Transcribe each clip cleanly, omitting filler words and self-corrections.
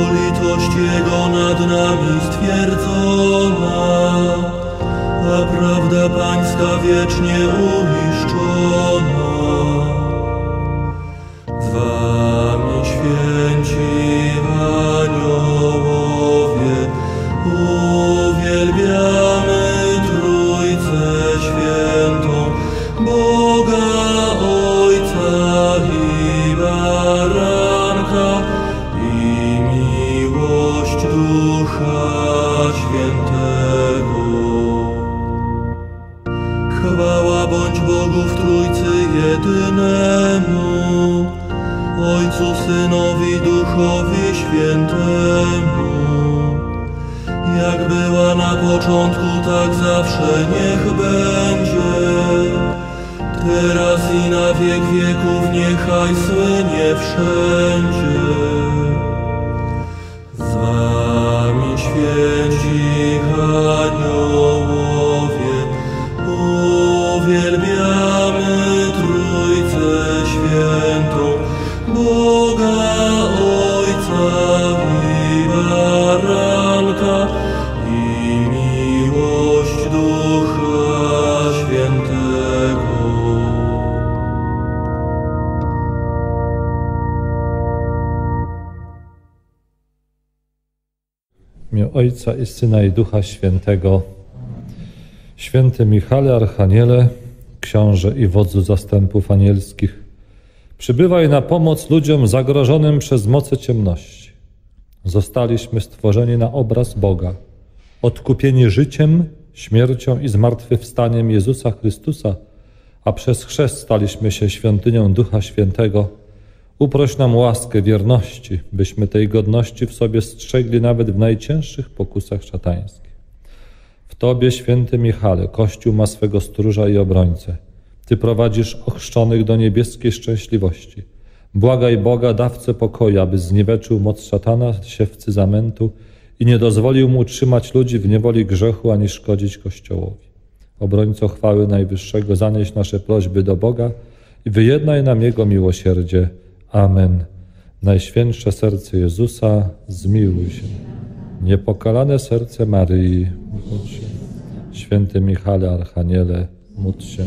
litość Jego nad nami stwierdzona, a prawda Pańska wiecznie uiszczona. Z Wami święci aniołowie, uwielbiamy Trójcę Świętą, Boga Ojca i Baranka i miłość Ducha Świętego. Chwała bądź Bogu w Trójcy jedynemu, Ojcu, Synowi, Duchowi Świętemu. Jak była na początku, tak zawsze niech będzie, teraz i na wiek wieków niechaj słynie wszędzie. Z Wami święci aniołowie, uwielbiamy Trójcę Świętą, Boga Ojca i Baranka i miłość Ducha Świętego. W imię Ojca i Syna i Ducha Świętego. Święty Michale, Archaniele, książę i wodzu zastępów anielskich, przybywaj na pomoc ludziom zagrożonym przez moce ciemności. Zostaliśmy stworzeni na obraz Boga, odkupieni życiem, śmiercią i zmartwychwstaniem Jezusa Chrystusa, a przez chrzest staliśmy się świątynią Ducha Świętego. Uproś nam łaskę wierności, byśmy tej godności w sobie strzegli nawet w najcięższych pokusach szatańskich. W Tobie, święty Michale, Kościół ma swego stróża i obrońcę. Ty prowadzisz ochrzczonych do niebieskiej szczęśliwości. Błagaj Boga, dawcę pokoju, aby zniweczył moc szatana, siewcy zamętu i nie dozwolił mu trzymać ludzi w niewoli grzechu, ani szkodzić Kościołowi. Obrońco chwały Najwyższego, zanieś nasze prośby do Boga i wyjednaj nam Jego miłosierdzie. Amen. Najświętsze serce Jezusa, zmiłuj się. Niepokalane serce Maryi, módl się. Święty Michale, Archaniele, módl się.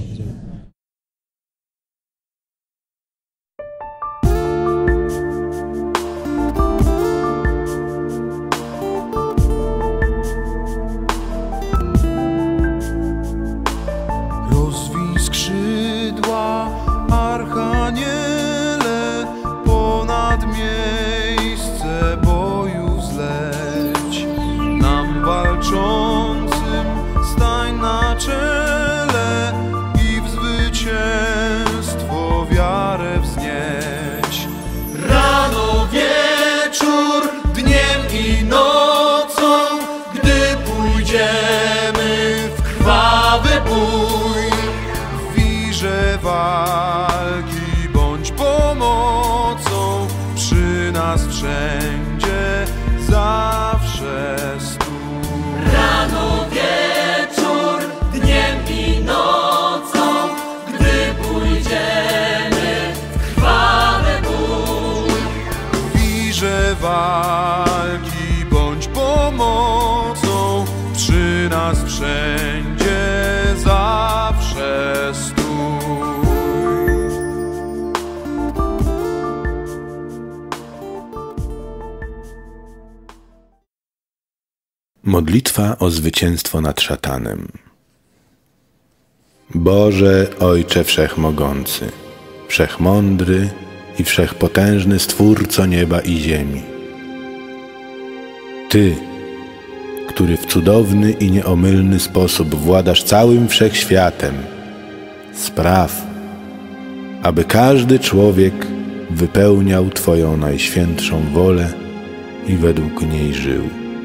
Rozwij skrzydła, Archaniele, ponad miejsce boju zleć. Nam walczącym stań na czele i w zwycięstwo wiarę wznieś. Rano, wieczór, dniem i nocą, gdy pójdziemy w krwawy bój, w wirze walki bądź pomocą, przy nas wszędzie zawsze stój. Rano, wieczór, dniem i nocą, gdy pójdziemy w krwawy bój, W wirze walki bądź pomocą, przy nas wszędzie zawsze stój. Modlitwa o zwycięstwo nad szatanem. Boże, Ojcze Wszechmogący, Wszechmądry i Wszechpotężny Stwórco nieba i ziemi. Ty, który w cudowny i nieomylny sposób władasz całym wszechświatem, spraw, aby każdy człowiek wypełniał Twoją najświętszą wolę i według niej żył.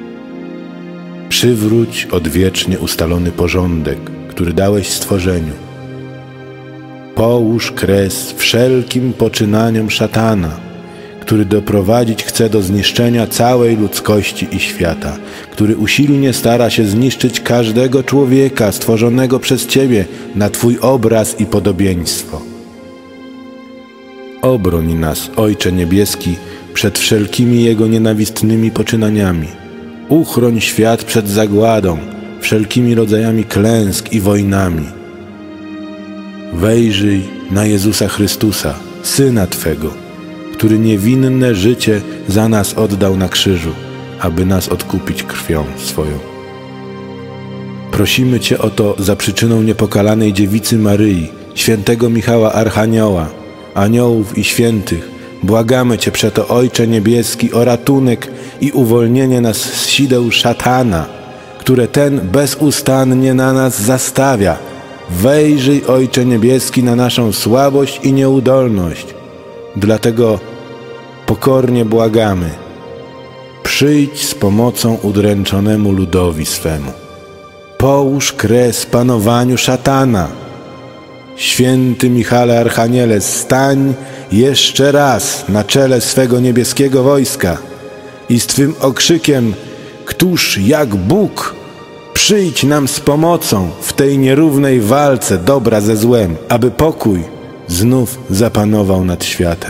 Przywróć odwiecznie ustalony porządek, który dałeś stworzeniu. Połóż kres wszelkim poczynaniom szatana, który doprowadzić chce do zniszczenia całej ludzkości i świata, który usilnie stara się zniszczyć każdego człowieka stworzonego przez Ciebie na Twój obraz i podobieństwo. Obroń nas, Ojcze Niebieski, przed wszelkimi jego nienawistnymi poczynaniami. Uchroń świat przed zagładą, wszelkimi rodzajami klęsk i wojnami. Wejrzyj na Jezusa Chrystusa, Syna Twego, który niewinne życie za nas oddał na krzyżu, aby nas odkupić krwią swoją. Prosimy Cię o to za przyczyną niepokalanej Dziewicy Maryi, świętego Michała Archanioła, aniołów i świętych. Błagamy Cię przeto, Ojcze Niebieski, o ratunek i uwolnienie nas z sideł szatana, które ten bezustannie na nas zastawia. Wejrzyj, Ojcze Niebieski, na naszą słabość i nieudolność. Dlatego pokornie błagamy, przyjdź z pomocą udręczonemu ludowi swemu. Połóż kres panowaniu szatana. Święty Michale Archaniele, stań jeszcze raz na czele swego niebieskiego wojska i z Twym okrzykiem: Któż jak Bóg, przyjdź nam z pomocą w tej nierównej walce dobra ze złem, aby pokój znów zapanował nad światem.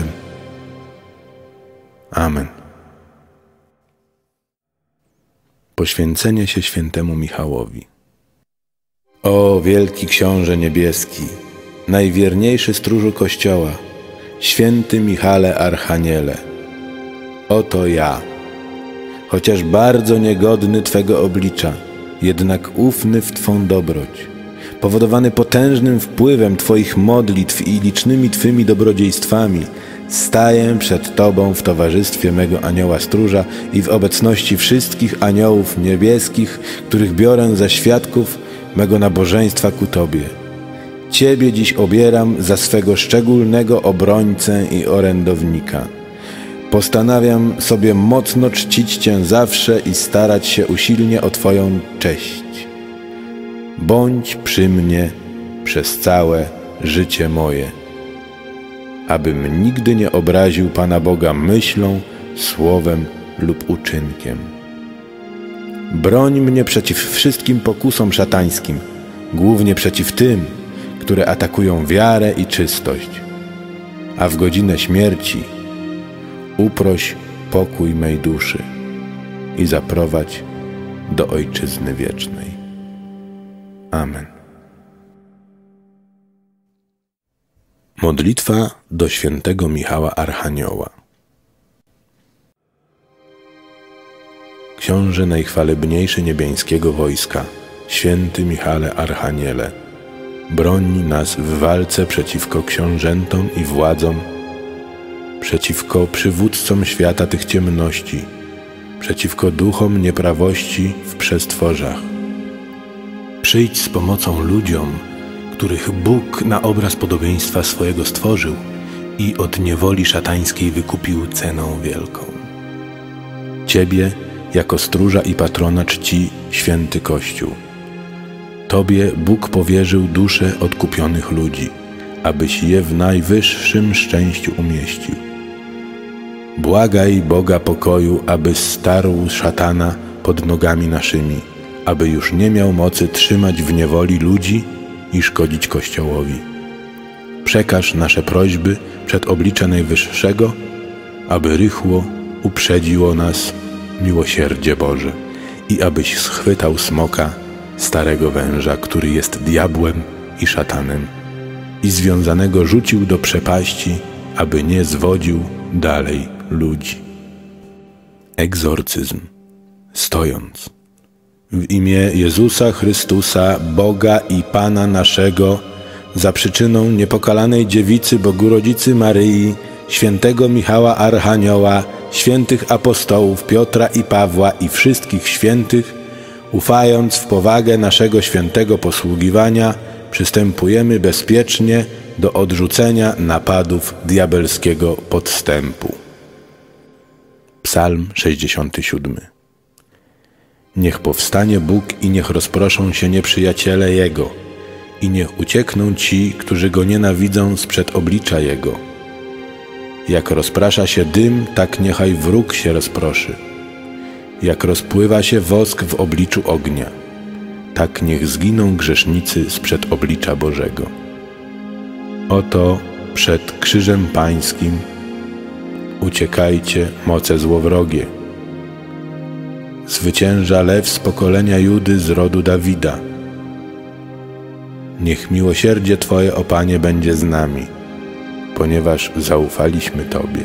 Amen. Poświęcenie się świętemu Michałowi. O wielki Książę Niebieski, najwierniejszy stróżu Kościoła, święty Michale Archaniele, oto ja, chociaż bardzo niegodny Twego oblicza, jednak ufny w Twą dobroć, powodowany potężnym wpływem Twoich modlitw i licznymi Twymi dobrodziejstwami, staję przed Tobą w towarzystwie mego anioła stróża i w obecności wszystkich aniołów niebieskich, których biorę za świadków mego nabożeństwa ku Tobie. Ciebie dziś obieram za swego szczególnego obrońcę i orędownika. Postanawiam sobie mocno czcić Cię zawsze i starać się usilnie o Twoją cześć. Bądź przy mnie przez całe życie moje, abym nigdy nie obraził Pana Boga myślą, słowem lub uczynkiem. Broń mnie przeciw wszystkim pokusom szatańskim, głównie przeciw tym, które atakują wiarę i czystość, a w godzinę śmierci uproś pokój mej duszy i zaprowadź do Ojczyzny wiecznej. Amen. Modlitwa do świętego Michała Archanioła. Książę najchwalebniejszy niebiańskiego wojska, święty Michale Archaniele, broń nas w walce przeciwko książętom i władzom, przeciwko przywódcom świata tych ciemności, przeciwko duchom nieprawości w przestworzach. Przyjdź z pomocą ludziom, których Bóg na obraz podobieństwa swojego stworzył i od niewoli szatańskiej wykupił ceną wielką. Ciebie jako stróża i patrona czci święty Kościół. Tobie Bóg powierzył dusze odkupionych ludzi, abyś je w najwyższym szczęściu umieścił. Błagaj Boga pokoju, aby starł szatana pod nogami naszymi, aby już nie miał mocy trzymać w niewoli ludzi i szkodzić Kościołowi. Przekaż nasze prośby przed oblicze Najwyższego, aby rychło uprzedziło nas miłosierdzie Boże i abyś schwytał smoka, starego węża, który jest diabłem i szatanem, i związanego rzucił do przepaści, aby nie zwodził dalej ludzi. Egzorcyzm. Stojąc. W imię Jezusa Chrystusa, Boga i Pana naszego, za przyczyną niepokalanej Dziewicy Bogurodzicy Maryi, świętego Michała Archanioła, świętych apostołów Piotra i Pawła i wszystkich świętych, ufając w powagę naszego świętego posługiwania, przystępujemy bezpiecznie do odrzucenia napadów diabelskiego podstępu. Psalm 67. Niech powstanie Bóg i niech rozproszą się nieprzyjaciele Jego i niech uciekną ci, którzy Go nienawidzą sprzed oblicza Jego. Jak rozprasza się dym, tak niechaj wróg się rozproszy. Jak rozpływa się wosk w obliczu ognia, tak niech zginą grzesznicy sprzed oblicza Bożego. Oto przed krzyżem Pańskim uciekajcie, moce złowrogie. Zwycięża lew z pokolenia Judy, z rodu Dawida. Niech miłosierdzie Twoje, o Panie, będzie z nami, ponieważ zaufaliśmy Tobie.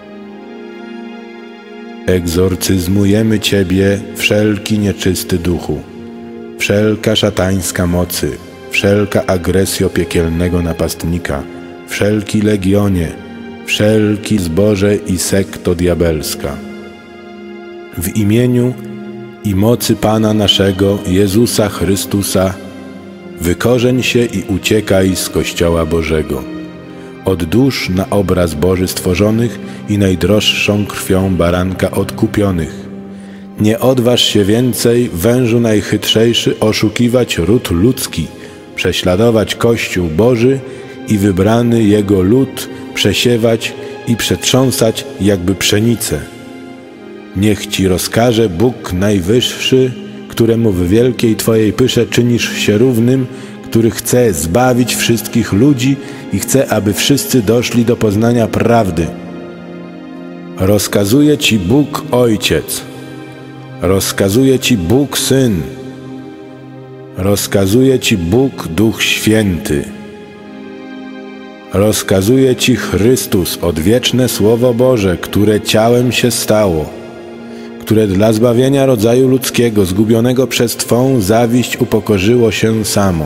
Egzorcyzmujemy Ciebie, wszelki nieczysty duchu, wszelka szatańska mocy, wszelka agresjo piekielnego napastnika, wszelki legionie, wszelki zboże i sekto diabelska. W imieniu i mocy Pana naszego, Jezusa Chrystusa, wykorzeń się i uciekaj z Kościoła Bożego, od dusz na obraz Boży stworzonych i najdroższą krwią baranka odkupionych. Nie odważ się więcej, wężu najchytrzejszy, oszukiwać ród ludzki, prześladować Kościół Boży i wybrany Jego lud przesiewać i przetrząsać jakby pszenicę. Niech Ci rozkaże Bóg Najwyższy, któremu w wielkiej Twojej pysze czynisz się równym, który chce zbawić wszystkich ludzi i chce, aby wszyscy doszli do poznania prawdy. Rozkazuje Ci Bóg Ojciec, rozkazuje Ci Bóg Syn, rozkazuje Ci Bóg Duch Święty, rozkazuje Ci Chrystus, odwieczne Słowo Boże, które ciałem się stało, które dla zbawienia rodzaju ludzkiego, zgubionego przez Twą zawiść, upokorzyło się samo,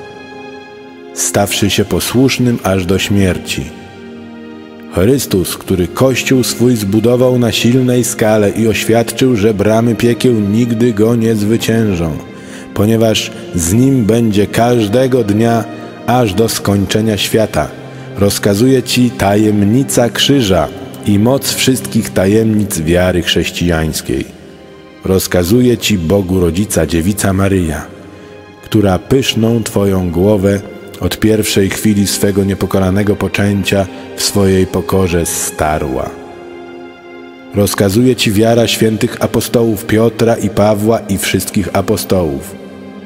stawszy się posłusznym aż do śmierci. Chrystus, który Kościół swój zbudował na silnej skale i oświadczył, że bramy piekieł nigdy go nie zwyciężą, ponieważ z Nim będzie każdego dnia aż do skończenia świata. Rozkazuje Ci tajemnica krzyża i moc wszystkich tajemnic wiary chrześcijańskiej. Rozkazuje Ci Bogu Rodzica, Dziewica Maryja, która pyszną Twoją głowę od pierwszej chwili swego niepokalanego poczęcia w swojej pokorze starła. Rozkazuje Ci wiara świętych apostołów Piotra i Pawła i wszystkich apostołów.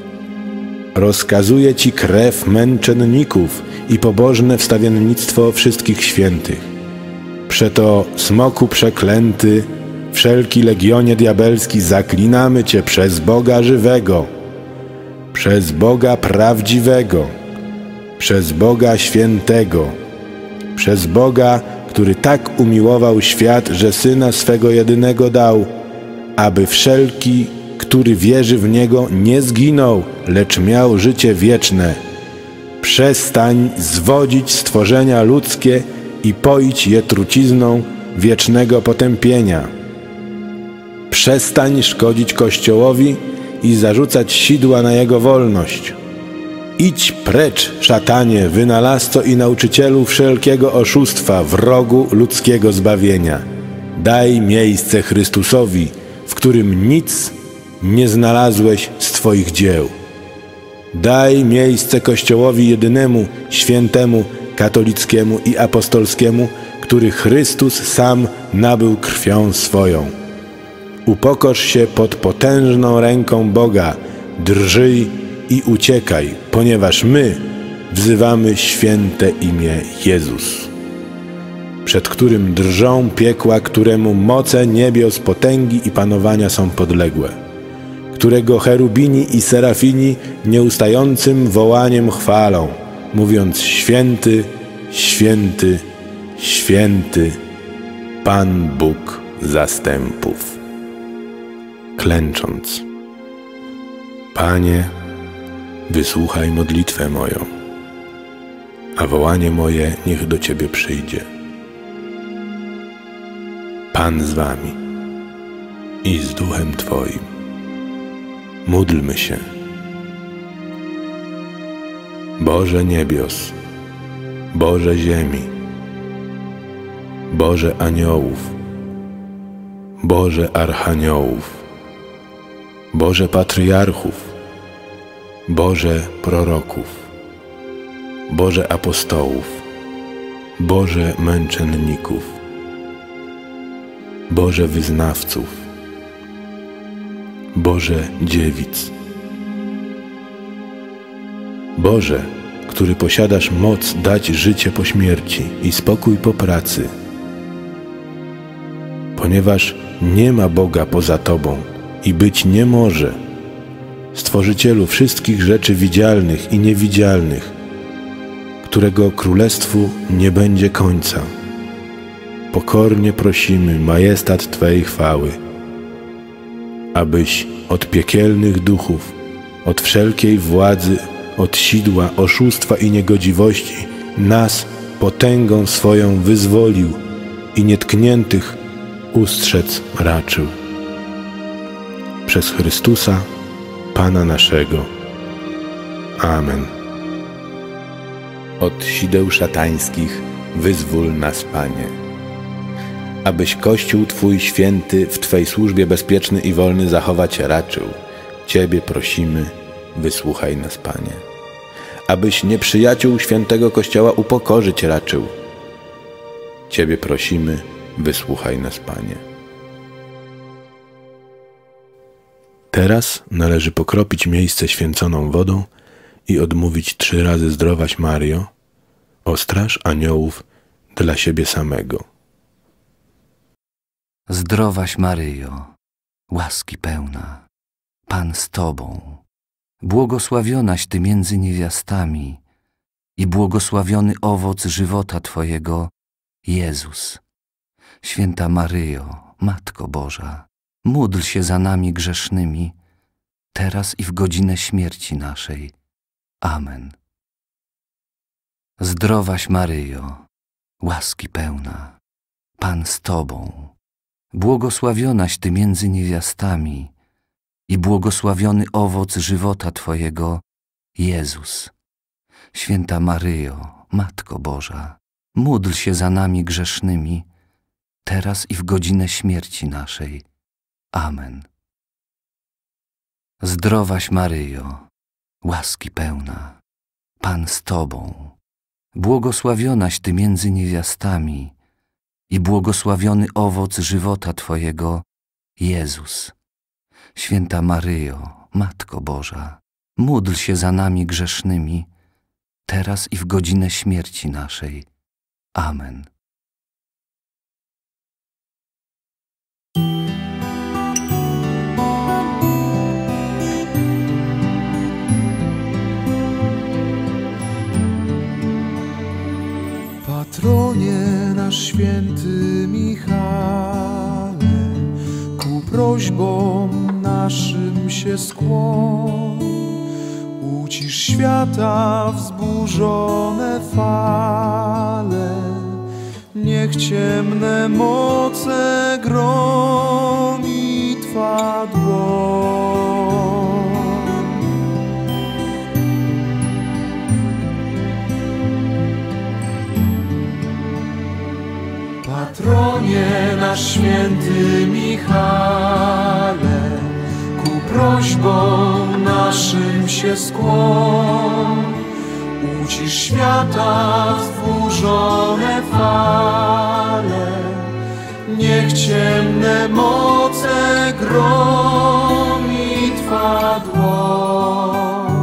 Rozkazuje Ci krew męczenników i pobożne wstawiennictwo wszystkich świętych. Przeto, smoku przeklęty, wszelki legionie diabelski, zaklinamy Cię przez Boga żywego, przez Boga prawdziwego, przez Boga świętego, przez Boga, który tak umiłował świat, że Syna swego jedynego dał, aby wszelki, który wierzy w Niego, nie zginął, lecz miał życie wieczne. Przestań zwodzić stworzenia ludzkie i poić je trucizną wiecznego potępienia. Przestań szkodzić Kościołowi i zarzucać sidła na jego wolność. Idź precz, szatanie, wynalazco i nauczycielu wszelkiego oszustwa, wrogu ludzkiego zbawienia. Daj miejsce Chrystusowi, w którym nic nie znalazłeś z Twoich dzieł. Daj miejsce Kościołowi jedynemu, świętemu, katolickiemu i apostolskiemu, który Chrystus sam nabył krwią swoją. Upokorz się pod potężną ręką Boga, drżyj i uciekaj, ponieważ my wzywamy święte imię Jezus, przed którym drżą piekła, któremu moce niebios, potęgi i panowania są podległe, którego cherubini i serafini nieustającym wołaniem chwalą, mówiąc: Święty, święty, święty, Pan Bóg zastępów. Klęcząc: Panie, wysłuchaj modlitwę moją, a wołanie moje niech do Ciebie przyjdzie. Pan z Wami i z Duchem Twoim. Módlmy się. Boże niebios, Boże ziemi, Boże aniołów, Boże archaniołów, Boże patriarchów, Boże proroków, Boże apostołów, Boże męczenników, Boże wyznawców, Boże dziewic. Boże, który posiadasz moc dać życie po śmierci i spokój po pracy. ponieważ nie ma Boga poza Tobą i być nie może. Stworzycielu wszystkich rzeczy widzialnych i niewidzialnych, którego królestwu nie będzie końca. Pokornie prosimy majestat Twej chwały, abyś od piekielnych duchów, od wszelkiej władzy, od sidła, oszustwa i niegodziwości nas potęgą swoją wyzwolił i nietkniętych ustrzec raczył. Przez Chrystusa, Pana naszego. Amen. Od sideł szatańskich wyzwól nas, Panie. Abyś Kościół Twój święty w Twej służbie bezpieczny i wolny zachować raczył, Ciebie prosimy, wysłuchaj nas, Panie. Abyś nieprzyjaciół świętego Kościoła upokorzyć raczył, Ciebie prosimy, wysłuchaj nas, Panie. Teraz należy pokropić miejsce święconą wodą i odmówić 3 razy Zdrowaś Maryjo, o straż aniołów dla siebie samego. Zdrowaś Maryjo, łaski pełna, Pan z Tobą, błogosławionaś Ty między niewiastami i błogosławiony owoc żywota Twojego, Jezus. Święta Maryjo, Matko Boża, módl się za nami grzesznymi, teraz i w godzinę śmierci naszej. Amen. Zdrowaś Maryjo, łaski pełna, Pan z Tobą, błogosławionaś Ty między niewiastami i błogosławiony owoc żywota Twojego, Jezus. Święta Maryjo, Matko Boża, módl się za nami grzesznymi, teraz i w godzinę śmierci naszej. Amen. Zdrowaś Maryjo, łaski pełna, Pan z Tobą, błogosławionaś Ty między niewiastami i błogosławiony owoc żywota Twojego, Jezus. Święta Maryjo, Matko Boża, módl się za nami grzesznymi, teraz i w godzinę śmierci naszej. Amen. Patronie nasz święty Michale, ku prośbom naszym się skłoń. Ucisz świata wzburzone fale, niech ciemne moce gromi Twa dłoń. Patronie nasz święty Michale, ku prośbom naszym się skłoń. Ucisz świata wzburzone fale, niech ciemne moce gromi Twa dłoń.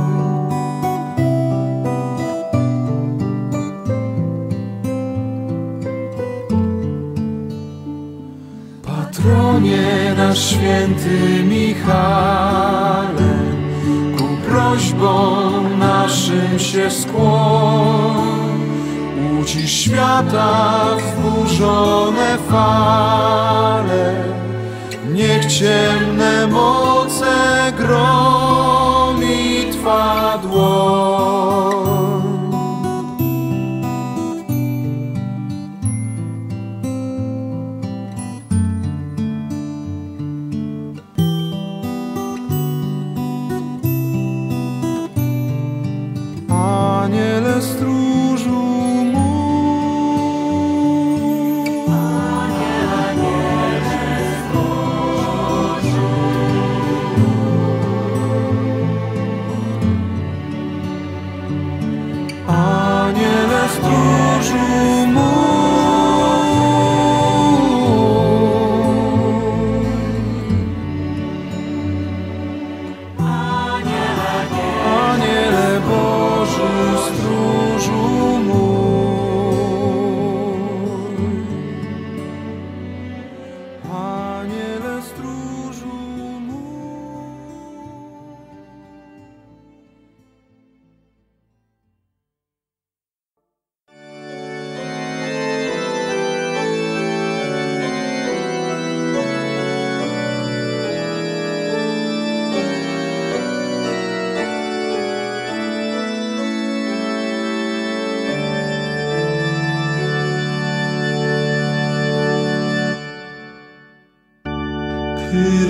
Patronie nasz święty Michale, ku prośbom naszym się skłoń. Ucisz świata wzburzone fale, niech ciemne moce gromi Twa dłoń. Aniele stróżu mój, aniele stróżu, aniele stróżu mój, aniele Boży stróżu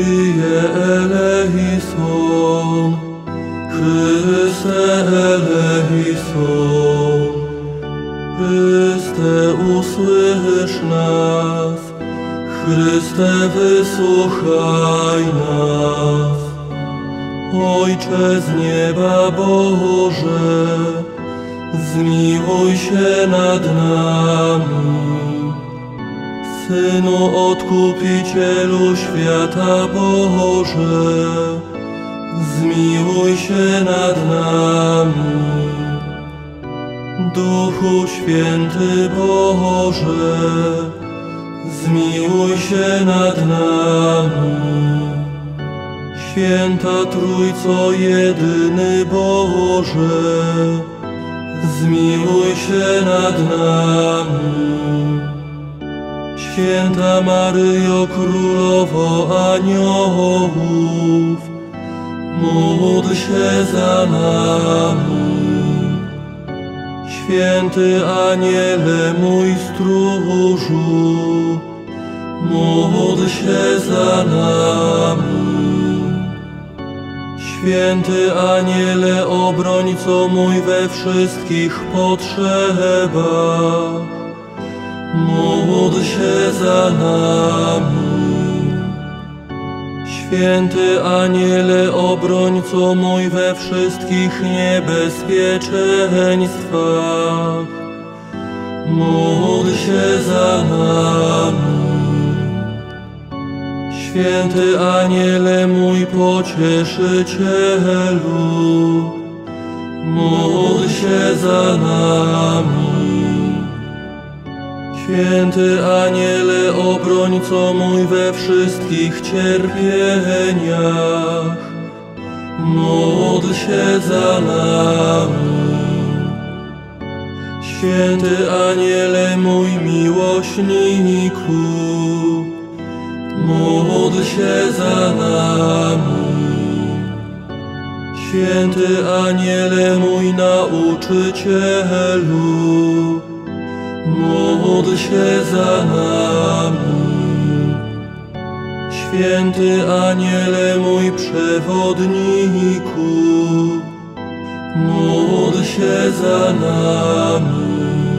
Kyrie eleison, Chryste eleison. Chryste, usłysz nas, Chryste, wysłuchaj nas. Ojcze z nieba Boże, zmiłuj się nad nami. Synu Odkupicielu świata Boże, zmiłuj się nad nami. Duchu Święty Boże, zmiłuj się nad nami. Święta Trójco jedyny Boże, zmiłuj się nad nami. Święta Maryjo, Królowo aniołów, módl się za nami. Święty Aniele mój stróżu, módl się za nami. Święty Aniele, obrońco mój we wszystkich potrzebach, módl się za nami. Święty Aniele, obrońco mój we wszystkich niebezpieczeństwach, módl się za nami. Święty Aniele mój pocieszycielu, módl się za nami. Święty Aniele, obrońco mój we wszystkich cierpieniach, módl się za nami. Święty Aniele mój miłośniku, módl się za nami. Święty Aniele mój nauczycielu, módl się za nami. Święty Aniele mój przewodniku, módl się za nami.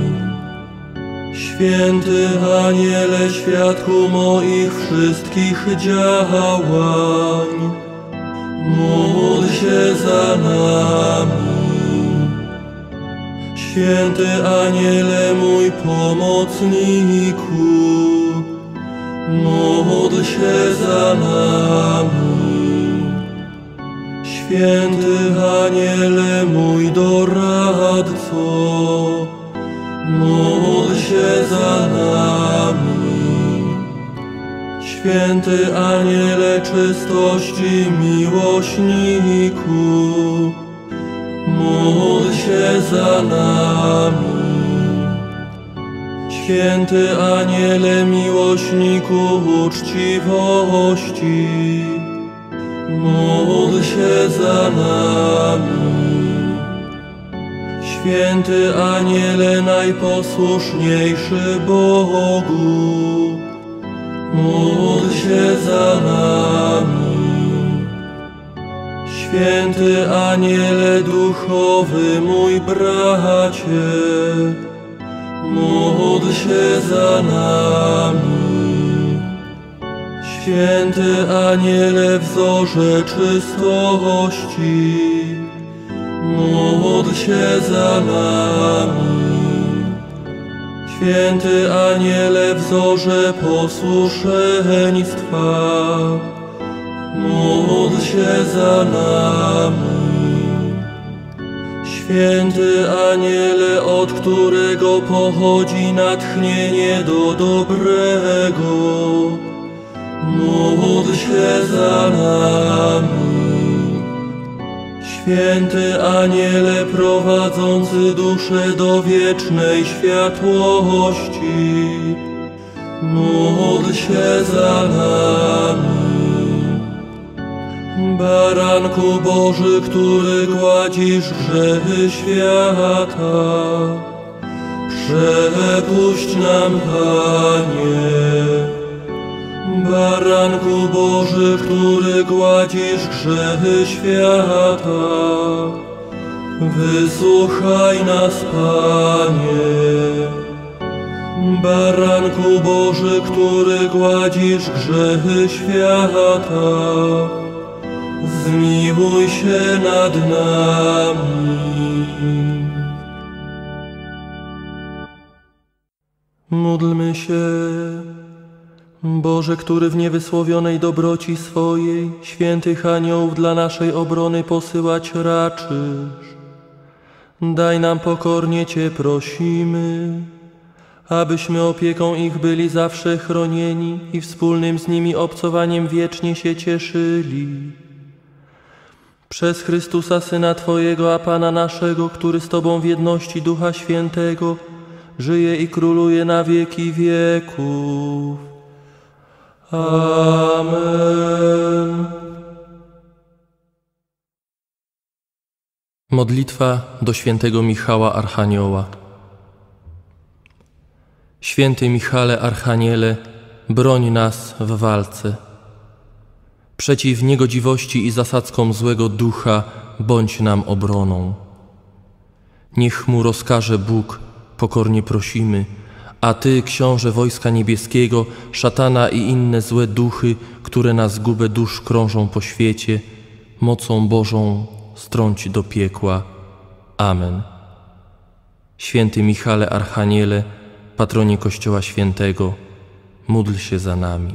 Święty Aniele, świadku moich wszystkich działań, módl się za nami. Święty Aniele mój pomocniku, módl się za nami. Święty Aniele mój doradco, módl się za nami. Święty Aniele czystości miłośniku, módl się za nami. Święty Aniele miłośniku uczciwości, módl się za nami. Święty Aniele najposłuszniejszy Bogu, módl się za nami. Święty Aniele duchowy mój bracie, módl się za nami. Święty Aniele wzorze czystości, módl się za nami. Święty Aniele wzorze posłuszeństwa, módl się za nami. Święty Aniele, od którego pochodzi natchnienie do dobrego, módl się za nami. Święty Aniele prowadzący duszę do wiecznej światłości, módl się za nami. Baranku Boży, który gładzisz grzechy świata, przepuść nam, Panie. Baranku Boży, który gładzisz grzechy świata, wysłuchaj nas, Panie. Baranku Boży, który gładzisz grzechy świata, zmiłuj się nad nami. Módlmy się. Boże, który w niewysłowionej dobroci swojej świętych aniołów dla naszej obrony posyłać raczysz, daj nam pokornie Cię prosimy, abyśmy opieką ich byli zawsze chronieni i wspólnym z nimi obcowaniem wiecznie się cieszyli. Przez Chrystusa, Syna Twojego, a Pana naszego, który z Tobą w jedności Ducha Świętego żyje i króluje na wieki wieków. Amen. Modlitwa do świętego Michała Archanioła. Święty Michale Archaniele, broń nas w walce. Przeciw niegodziwości i zasadzkom złego ducha bądź nam obroną. Niech mu rozkaże Bóg, pokornie prosimy, a Ty, Książę Wojska Niebieskiego, szatana i inne złe duchy, które na zgubę dusz krążą po świecie, mocą Bożą strąć do piekła. Amen. Święty Michale Archaniele, patronie Kościoła Świętego, módl się za nami.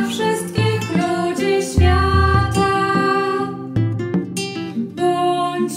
Bądź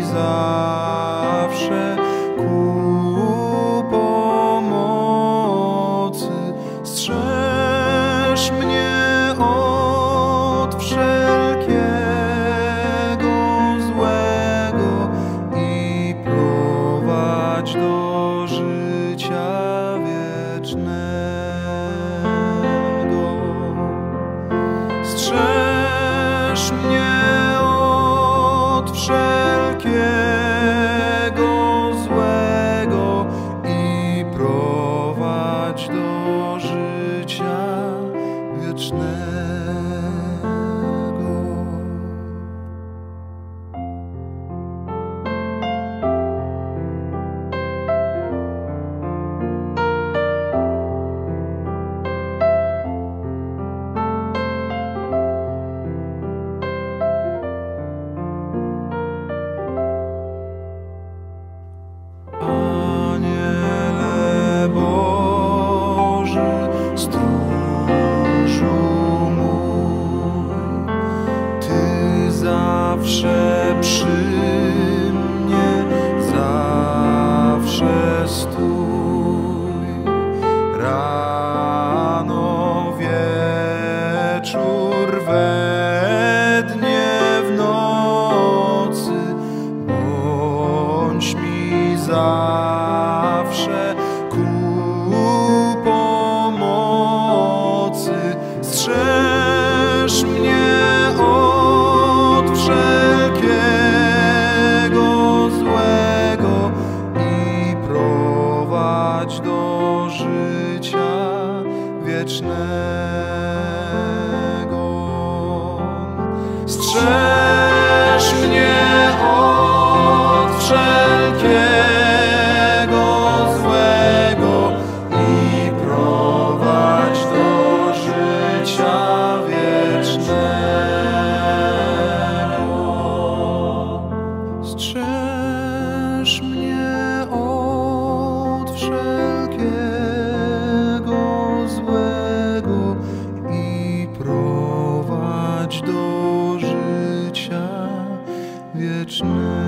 zawsze ku pomocy. Strzeż mnie od wszelkiego złego i prowadź do życia wiecznego. Strzeż mnie od wszelkiego złego i prowadź do życia wiecznego. Aniele Boży, stróżu mój, Ty zawsze przy mnie, zawsze stój. Rano, wieczór, we dnie, w nocy, bądź mi zawsze ku pomocy. Strzeż mnie od wszelkiego złego i prowadź do życia wiecznego. Strzeż mnie od wszelkiego złego i prowadź do życia wiecznego. Strzeż mnie od wszelkiego złego i prowadź do życia wiecznego.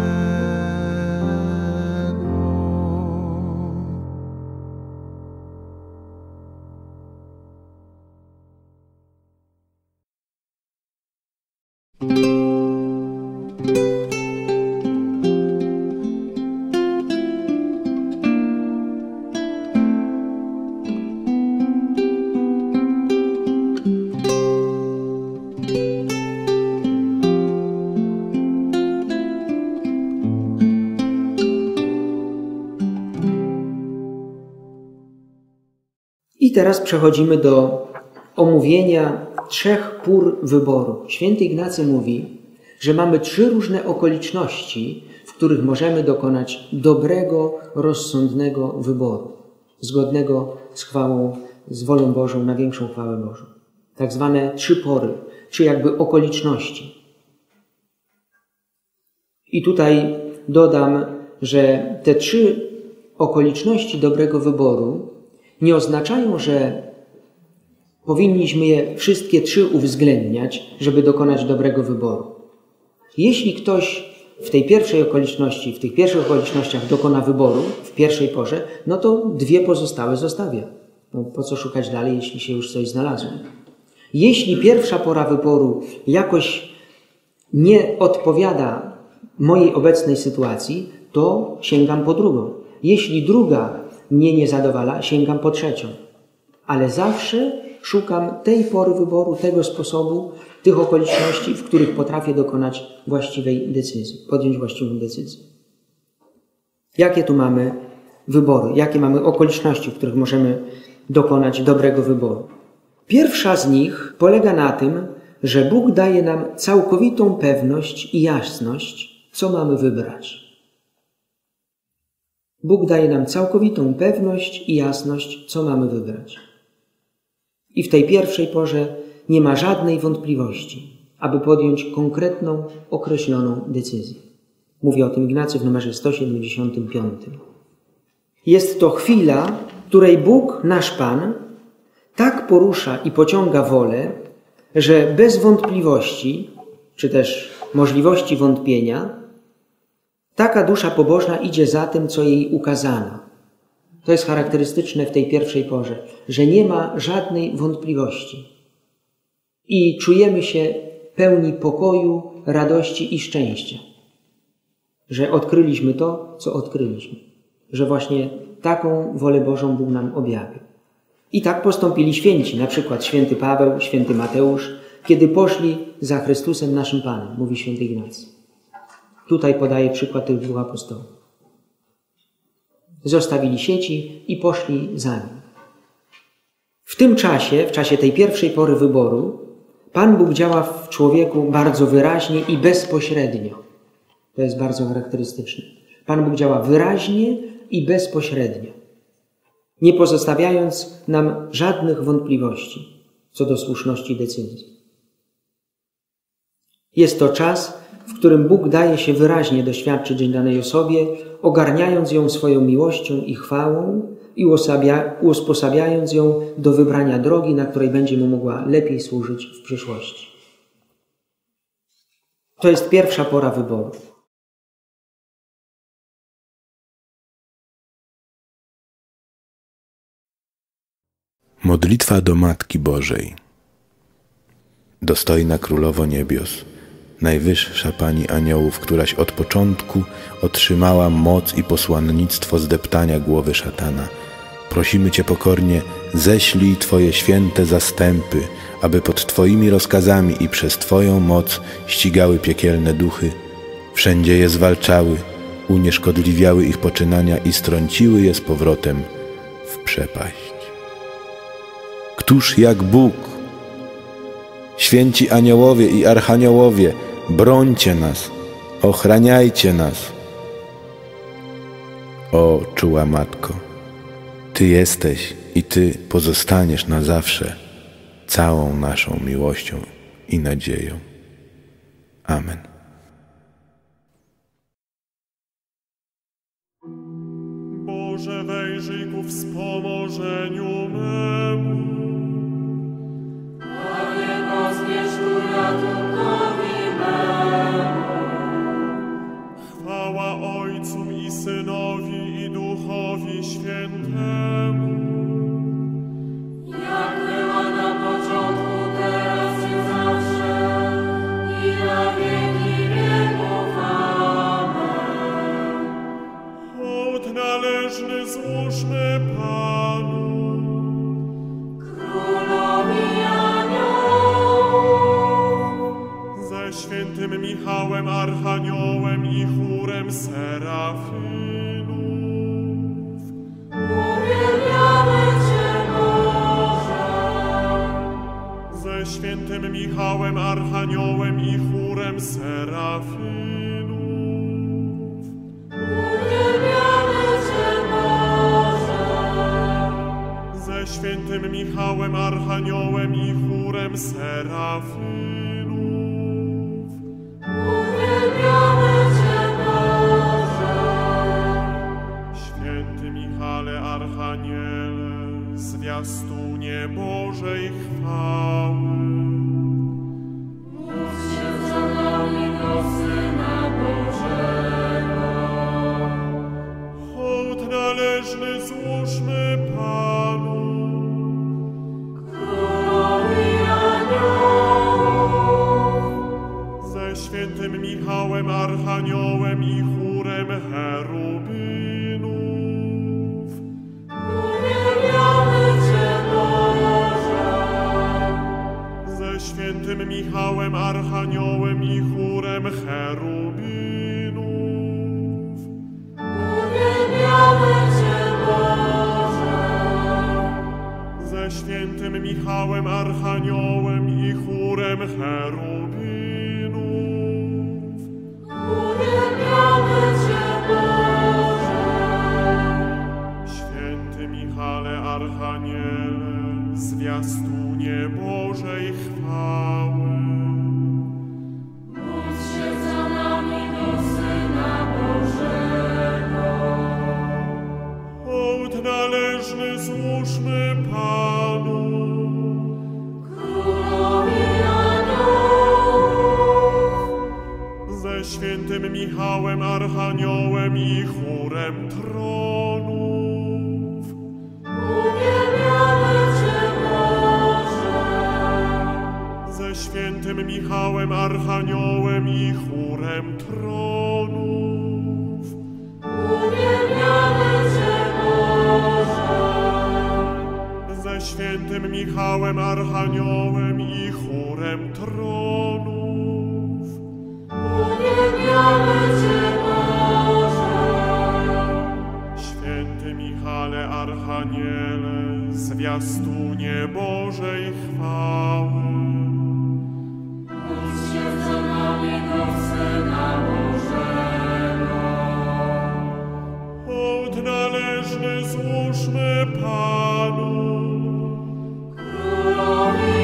I teraz przechodzimy do omówienia 3 pór wyboru. Święty Ignacy mówi, że mamy 3 różne okoliczności, w których możemy dokonać dobrego, rozsądnego wyboru, zgodnego z chwałą, z wolą Bożą, na większą chwałę Bożą. Tak zwane 3 pory, 3 jakby okoliczności. I tutaj dodam, że te 3 okoliczności dobrego wyboru nie oznaczają, że powinniśmy je wszystkie 3 uwzględniać, żeby dokonać dobrego wyboru. Jeśli ktoś w tej pierwszej okoliczności, w tych pierwszych okolicznościach dokona wyboru w pierwszej porze, no to 2 pozostałe zostawia. No po co szukać dalej, jeśli się już coś znalazło? Jeśli pierwsza pora wyboru jakoś nie odpowiada mojej obecnej sytuacji, to sięgam po drugą. Jeśli druga mnie nie zadowala, sięgam po trzecią. Ale zawsze szukam tej pory wyboru, tego sposobu, tych okoliczności, w których potrafię dokonać właściwej decyzji, podjąć właściwą decyzję. Jakie tu mamy wybory? Jakie mamy okoliczności, w których możemy dokonać dobrego wyboru? Pierwsza z nich polega na tym, że Bóg daje nam całkowitą pewność i jasność, co mamy wybrać. Bóg daje nam całkowitą pewność i jasność, co mamy wybrać. I w tej pierwszej porze nie ma żadnej wątpliwości, aby podjąć konkretną, określoną decyzję. Mówi o tym Ignacy w numerze 175. Jest to chwila, w której Bóg, nasz Pan, tak porusza i pociąga wolę, że bez wątpliwości, czy też możliwości wątpienia, Taka dusza pobożna idzie za tym, co jej ukazano. To jest charakterystyczne w tej pierwszej porze, że nie ma żadnej wątpliwości. I czujemy się pełni pokoju, radości i szczęścia. Że odkryliśmy to, co odkryliśmy. Że właśnie taką wolę Bożą Bóg nam objawił. I tak postąpili święci, na przykład święty Paweł, święty Mateusz, kiedy poszli za Chrystusem naszym Panem, mówi święty Ignacy. Tutaj podaje przykład tych dwóch apostołów. Zostawili sieci i poszli za nim. W tym czasie, w czasie tej pierwszej pory wyboru, Pan Bóg działa w człowieku bardzo wyraźnie i bezpośrednio. To jest bardzo charakterystyczne. Pan Bóg działa wyraźnie i bezpośrednio, nie pozostawiając nam żadnych wątpliwości co do słuszności decyzji. Jest to czas, w którym Bóg daje się wyraźnie doświadczyć danej osobie, ogarniając ją swoją miłością i chwałą i usposabiając ją do wybrania drogi, na której będzie mu mogła lepiej służyć w przyszłości. To jest pierwsza pora wyboru. Modlitwa do Matki Bożej. Dostojna Królowo Niebios, Najwyższa Pani Aniołów, któraś od początku otrzymała moc i posłannictwo zdeptania głowy szatana, prosimy Cię pokornie, ześlij Twoje święte zastępy, aby pod Twoimi rozkazami i przez Twoją moc ścigały piekielne duchy, wszędzie je zwalczały, unieszkodliwiały ich poczynania i strąciły je z powrotem w przepaść. Któż jak Bóg? Święci aniołowie i archaniołowie, brońcie nas, ochraniajcie nas. O czuła Matko, Ty jesteś i Ty pozostaniesz na zawsze całą naszą miłością i nadzieją. Amen. Boże, wejrzyj ku wspomożeniu memu. Panie, pospiesz ku ratunkowi memu. Chwała Ojcu i Synowi i Duchowi Świętemu. Jak była na początku, teraz i zawsze, i na wieki wieków. Amen. Hołd należny złóżmy Panu. Królowi aniołów. Ze świętym Michałem, archaniołem i chórem serafinów. Uwielbiamy Cię, Boże. Ze świętym Michałem, archaniołem i chórem serafinów. Uwielbiamy Cię, Boże. Ze świętym Michałem, archaniołem i chórem serafinów. Uwielbiamy Cię, Boże. Święty Michale, archaniele, zwiastunie Bożej chwały. Módl się za nami do Syna Bożego. Hołd należny złóżmy Panu. Królowi aniołów. Ze świętym Michałem, archaniołem i chórem cherubinów. Uwielbiamy Cię, Boże. Ze świętym Michałem, archaniołem i chórem cherubinów. Uwielbiamy Cię, Boże. Ze świętym Michałem, archaniołem i chórem cherubinów. Uwielbiamy Cię, Boże. Święty Michale, archaniele, zwiastunie Bożej chwały. Módl się za nami do Syna Bożego. Hołd należny złóżmy Panu. Królowi aniołów. ze świętym Michałem Archaniołem i chórem tronów, Uwielbiamy Cię, Boże. ze świętym Michałem Archaniołem i chórem tronów, Uwielbiamy Cię, Boże. ze świętym Michałem Archaniołem i chórem tronów, Uwielbiamy Cię, Boże. święty Michale Archaniele, zwiastunie Bożej chwały. Módl się za nami do Syna Bożego. Hołd należny złóżmy Panu, Królowi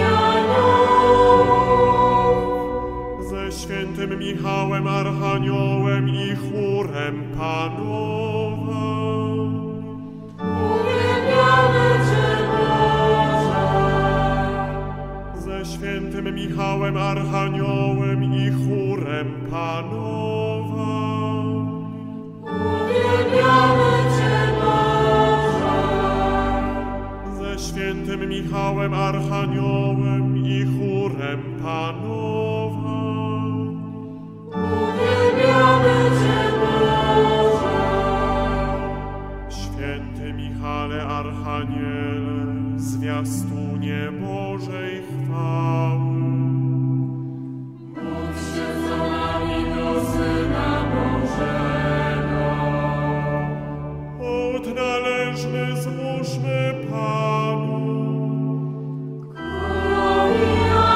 aniołów, ze świętym Michałem Archaniołem i chórem Panowa, uwielbiamy Cię, Boże. ze świętym Michałem Archaniołem i chórem Panowa, Uwielbiamy Cię, Boże. ze świętym Michałem Archaniołem i chórem Panowa, Uwielbiamy Cię, Boże. święty Michale Archaniele, zwiastunie Bożej chwały. Módl się za nami do Syna Bożego. Hołd należny złóżmy Panu, Królowi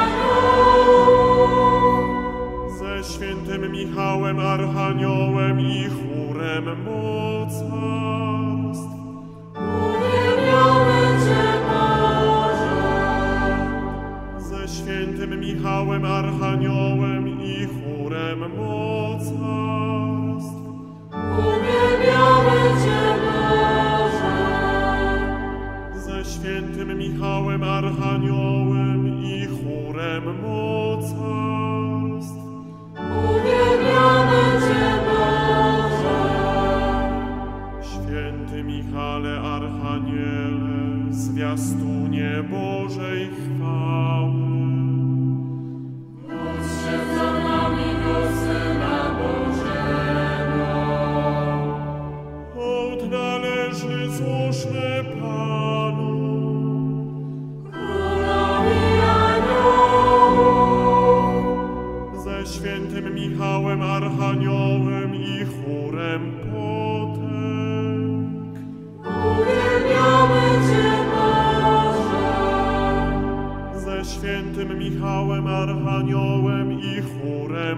aniołów, ze świętym Michałem Archaniołem i chórem mocarstw, uwielbiamy Cię, Boże. ze świętym Michałem Archaniołem i chórem mocarstw, Uwielbiamy Cię, Boże. ze świętym Michałem Archaniołem i chórem mocarstw, Uwielbiamy Cię, Boże. święty Michale Archaniele, zwiastunie Bożej chwały. Módl się za nami do Syna Bożego. Hołd należny złóżmy Panu, Królowi aniołów, ze świętym Michałem Archaniołem i chórem potęg, uwielbiamy Cię, Boże. ze świętym Michałem Archaniołem i chórem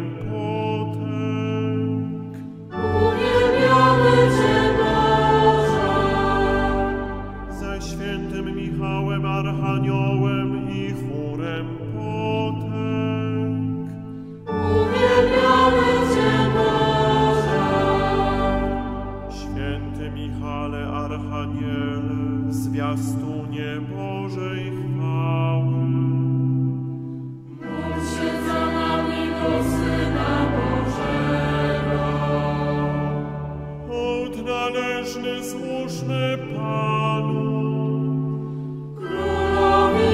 potęg, Uwielbiamy Cię, Boże. ze świętym Michałem Archaniołem i chórem potęg, Uwielbiamy Cię, Boże. święty Michale Archaniele, zwiastunie Bożej chwały. Módl się za nami do Syna Bożego. Hołd należny złóżmy Panu, Królowi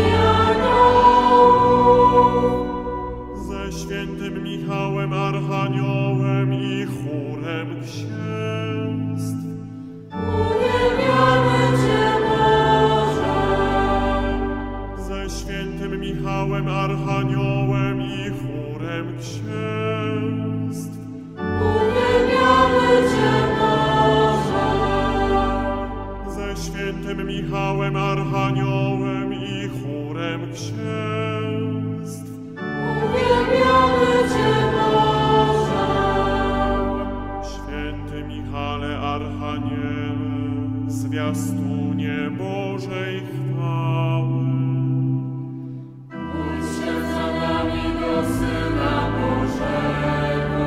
aniołów, ze świętym Michałem Archaniołem i chórem księstw, uwielbiamy Cię, Boże. ze świętym Michałem Archaniołem i chórem księstw, Uwielbiamy Cię, Boże. ze świętym Michałem Archaniołem i chórem księstw, Uwielbiamy Cię, Boże. święty Michale Archaniele, zwiastunie Bożej chwały. Módl się za nami do Syna Bożego.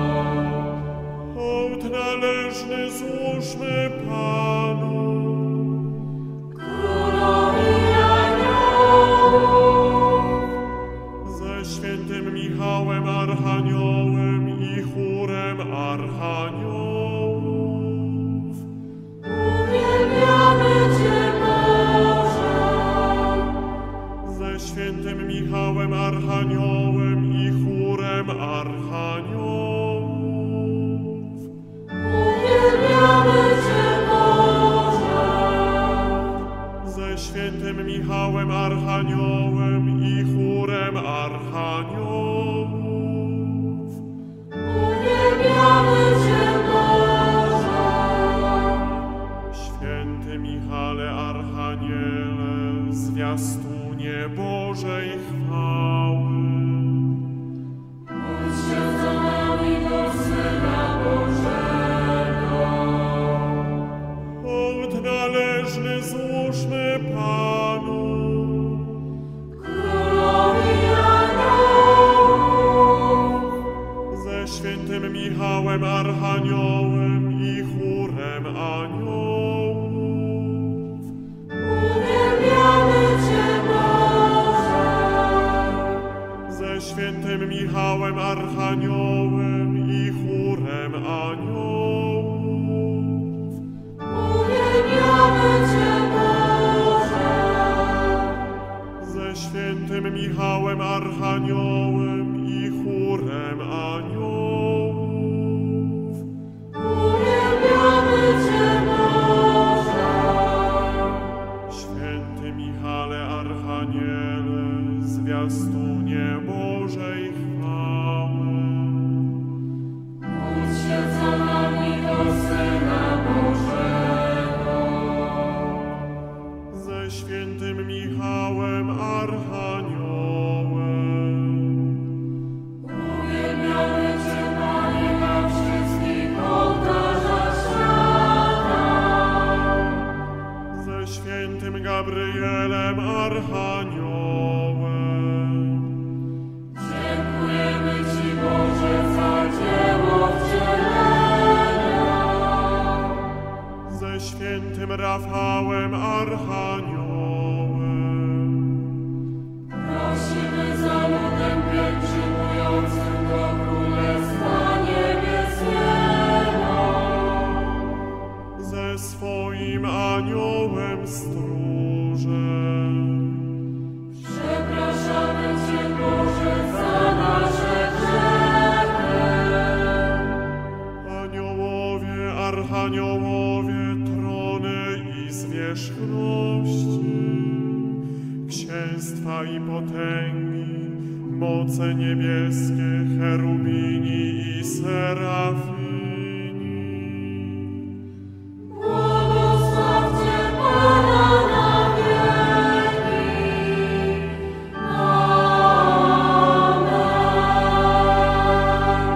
Hołd należny złóżmy Panu, Królowi aniołów, ze świętym Michałem Archaniołem i archaniołów. Uwielbiamy Cię, Boże. Ze świętym Michałem Archaniołem i chórem archaniołów. Uwielbiamy Cię, Boże. Ze świętym Michałem Archaniołem i chórem archaniołów. Uwielbiamy Cię, Boże. Święty Michale Archaniele, zwiastunie Bożej chwały. Módl się za nami do Syna Bożego. Hołd należny złóżmy Panu. Królowi aniołów. Ze świętym Michałem Archaniołem i chórem aniołów. Uwielbiamy Cię, Boże. Ze świętym Michałem Archaniołem i chórem aniołów. Uwielbiamy Cię, Boże. Ze świętym Michałem Archaniołem i chórem aniołów. Uwielbiamy Cię, Boże. Święty Michale Archaniele, zwiastunie Bożej chwały. Módl się za nami do Syna Bożego. Ze świętym Michałem Archaniołem. Uwielbiamy Cię, Panie, na wszystkich ołtarzach świata. Ze świętym Gabrielem Archaniołem. Dziękujemy Ci, Boże, za dzieło wcielenia. Ze świętym Rafałem Archaniołem. Prosimy za ludem pielgrzymującym do Królestwa Niebieskiego. Ze swoim aniołem stróżem. Przepraszamy Cię, Boże, za nasze grzechy. Aniołowie, archaniołowie, trony i zwierzchności, księstwa i potęgi, moce niebieskie, cherubini i serafini. Błogosławcie Pana na wieki. Amen.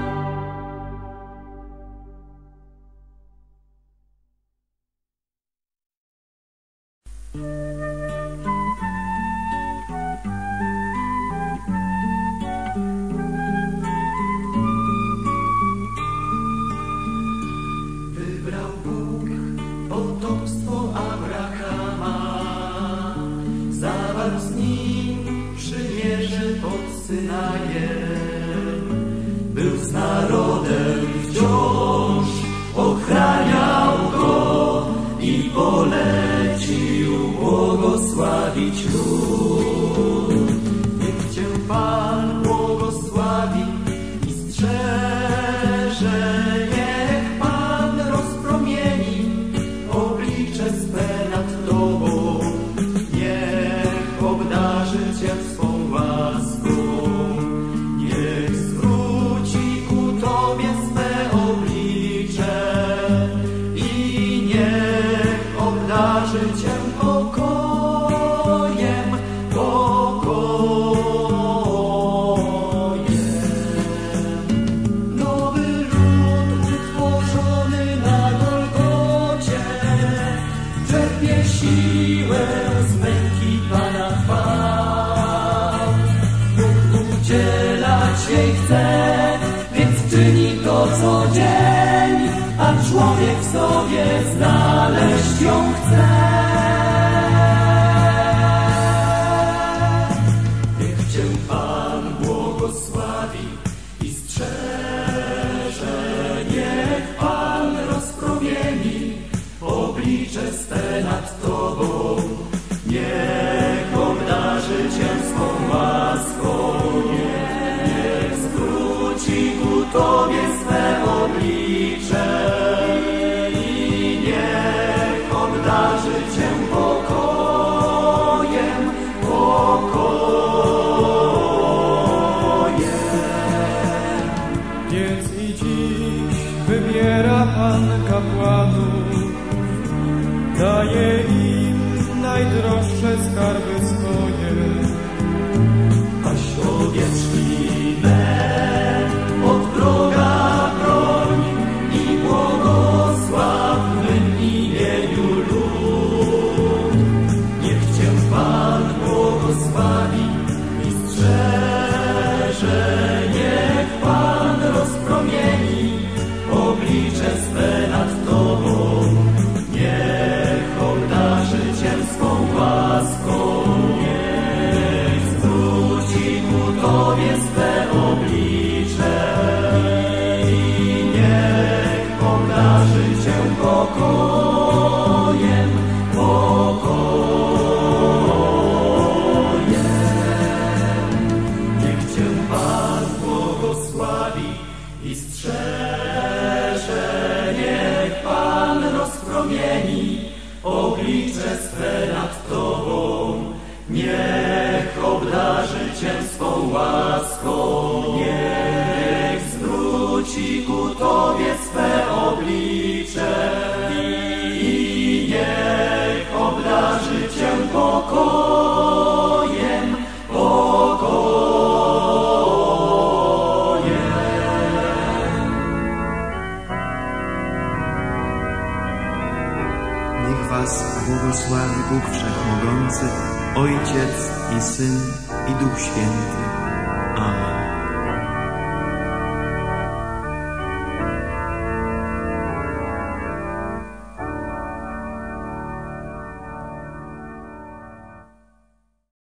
Wybrał Bóg potomstwo Abrahama, zawarł z nim przymierze pod Synajem. Był z narodem wciąż, ochraniał go i polecił błogosławić lud. Niech Cię Pan błogosławi i strzeże. Niech Pan rozpromieni oblicze swe nad Tobą. Niech obdarzy Cię swą łaską. Niech zwróci ku Tobie swe oblicze i niech obdarzy Cię pokojem, pokojem. Nowy lud utworzony na Golgocie czerpie siłę z męki Pana chwał. Bóg udzielać jej chce, więc czyni to co dzień, a człowiek w sobie znaleźć ją chce. Niech Cię Pan błogosławi i strzeże. Więc i dziś wybiera Pan kapłanów, daje im najdroższe skarby swoje. Aś owieczkime od wroga broń i błogosławnym imieniu lud. Niech Cię Pan błogosławi i strzeże, niech Pan rozpromieni oblicze swe nad Tobą, niech obdarzy Cię swą łaską, niech zwróci ku Tobie swe oblicze i niech obdarzy Cię pokojem, pokojem. Niech Cię Pan błogosławi i strzeże, niech Pan rozpromieni oblicze swe nad Tobą, niech obdarzy Cię swą łaską, niech zwróci ku Tobie swe oblicze i niech obdarzy Cię pokojem, pokojem. Niech was błogosławi Bóg Wszechmogący, Ojciec i Syn i Duch Święty. Amen.